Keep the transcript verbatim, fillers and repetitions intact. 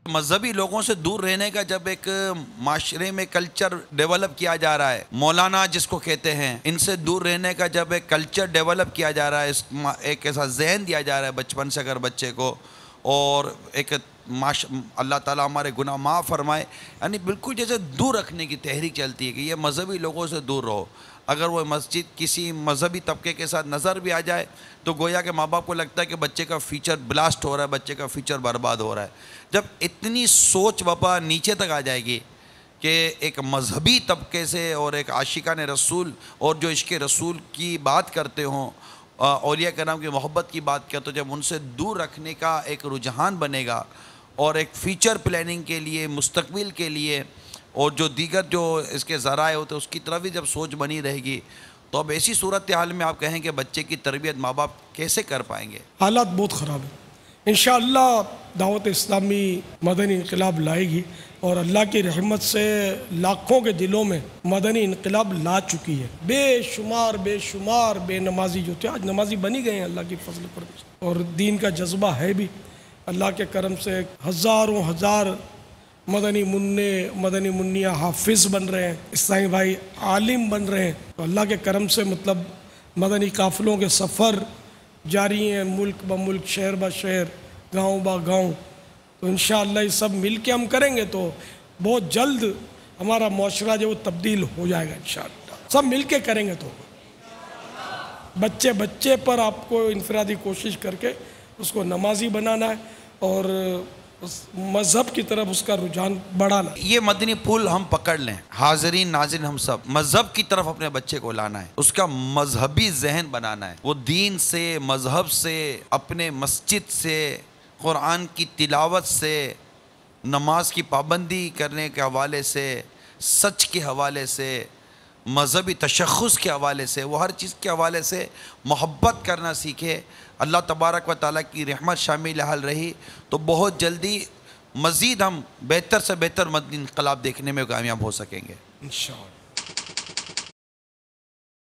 مذہبی لوگوں سے دور رہنے کا جب ایک معاشرے میں کلچر ڈیولپ کیا جا رہا ہے، مولانا جس کو کہتے ہیں، ان سے دور رہنے کا جب ایک کلچر ڈیولپ کیا جا رہا ہے، ایک ایسا ذہن دیا جا رہا ہے بچپن سے اگر بچے کو، اور ایک اللہ تعالیٰ ہمارے گناہ معاف فرمائے، یعنی بالکل جیسے دور رکھنے کی تحریک چلتی ہے کہ یہ مذہبی لوگوں سے دور رہو۔ اگر وہ مسجد کسی مذہبی طبقے کے ساتھ نظر بھی آ جائے تو گویا کہ ماں باپ کو لگتا ہے کہ بچے کا فیوچر بلاسٹ ہو رہا ہے، بچے کا فیوچر برباد ہو رہا ہے۔ جب اتنی سوچ وپا نیچے تک آ جائے گی کہ ایک مذہبی طبقے سے اور ایک عاشقان رسول اور جو عشق رسول کی بات کرتے ہوں، اولیاء کرام کی محبت کی بات کرتے ہوں، جب ان سے دور رکھنے کا ایک رجحان بنے گا اور ایک فیوچر پلاننگ کے لیے، مستقبل کے لیے اور جو دیگر جو اس کے ذرائع ہوتے ہیں اس کی طرف بھی جب سوچ بنی رہے گی تو اب ایسی صورتحال میں آپ کہیں کہ بچے کی تربیت ماں باپ کیسے کر پائیں گے؟ حالات بہت خراب ہیں۔ انشاءاللہ دعوت اسلامی مدنی انقلاب لائے گی اور اللہ کی رحمت سے لاکھوں کے دلوں میں مدنی انقلاب لا چکی ہے۔ بے شمار بے شمار بے نمازی جو تھے آج نمازی بنی گئے ہیں اللہ کی فضل پر، اور دین کا جذبہ ہے بھی اللہ کے کرم سے۔ ہزاروں ہزار مدنی منع مدنی منیا حافظ بن رہے ہیں، اسلامی بھائی عالم بن رہے ہیں، تو اللہ کے کرم سے مطلب مدنی قافلوں کے سفر جاری ہیں، ملک با ملک، شہر با شہر، گاؤں با گاؤں۔ تو انشاءاللہ یہ سب مل کے ہم کریں گے تو بہت جلد ہمارا معاشرہ جو وہ تبدیل ہو جائے گا انشاءاللہ، سب مل کے کریں گے۔ تو بچے بچے پر آپ کو انفرادی کوشش کر کے اس کو نمازی بنانا ہے اور مذہب کی طرف اس کا رجحان بڑھانا۔ یہ مدنی پھول ہم پکڑ لیں، حاضرین ناظرین ہم سب مذہب کی طرف اپنے بچے کو لانا ہے، اس کا مذہبی ذہن بنانا ہے، وہ دین سے، مذہب سے، اپنے مسجد سے، قرآن کی تلاوت سے، نماز کی پابندی کرنے کے حوالے سے، سچ کے حوالے سے، مذہبی تشخص کے حوالے سے، وہ ہر چیز کے حوالے سے محبت کرنا سیکھے۔ اللہ تبارک و تعالیٰ کی رحمت شامل حال رہی تو بہت جلدی مزید ہم بہتر سے بہتر مدنی انقلاب دیکھنے میں کامیاب ہو سکیں گے انشاءاللہ۔